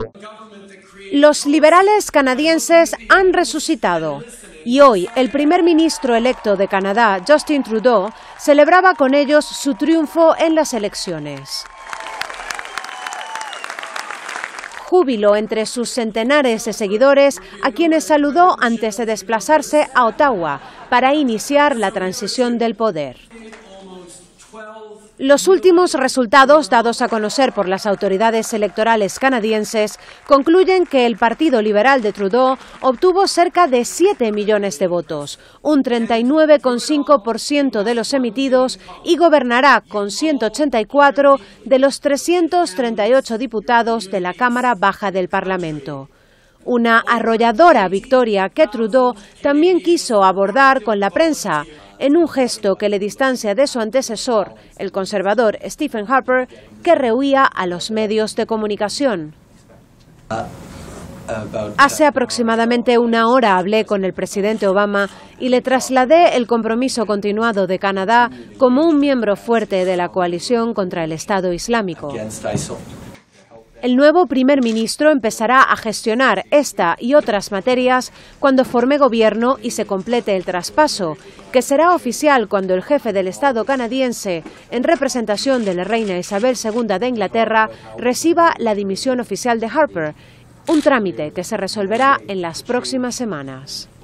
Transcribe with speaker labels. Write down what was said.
Speaker 1: Los liberales canadienses han resucitado y hoy el primer ministro electo de Canadá, Justin Trudeau, celebraba con ellos su triunfo en las elecciones. Júbilo entre sus centenares de seguidores, a quienes saludó antes de desplazarse a Ottawa para iniciar la transición del poder. Los últimos resultados dados a conocer por las autoridades electorales canadienses concluyen que el Partido Liberal de Trudeau obtuvo cerca de 7 millones de votos, un 39,5% de los emitidos, y gobernará con 184 de los 338 diputados de la Cámara Baja del Parlamento. Una arrolladora victoria que Trudeau también quiso abordar con la prensa, en un gesto que le distancia de su antecesor, el conservador Stephen Harper, que rehuía a los medios de comunicación. Hace aproximadamente una hora hablé con el presidente Obama y le trasladé el compromiso continuado de Canadá como un miembro fuerte de la coalición contra el Estado Islámico. El nuevo primer ministro empezará a gestionar esta y otras materias cuando forme gobierno y se complete el traspaso, que será oficial cuando el jefe del Estado canadiense, en representación de la reina Isabel II de Inglaterra, reciba la dimisión oficial de Harper, un trámite que se resolverá en las próximas semanas.